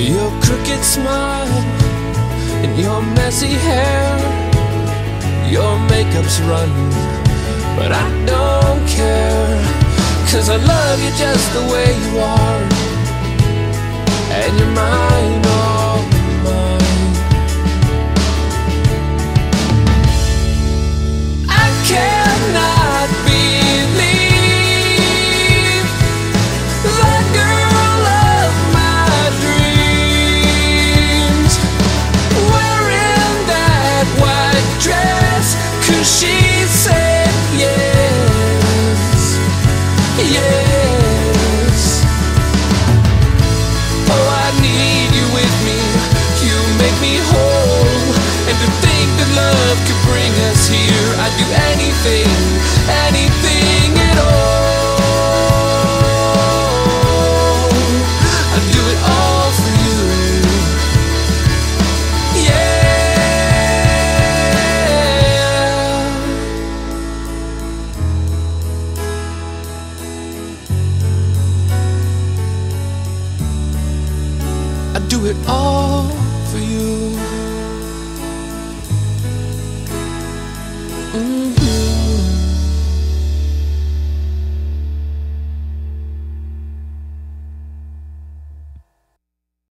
Your crooked smile and your messy hair, your makeup's running, but I don't care. 'Cause I love you just the way you are, and you're mine, all mine. I cannot believe the girl of my dreams wearing that white dress, 'cause she said yes, yes. Oh, I need you with me, you make me whole. And to think that love could bring us here, I'd do anything, anything at all. I'd do it all for you. Yeah. I'd do it all for you.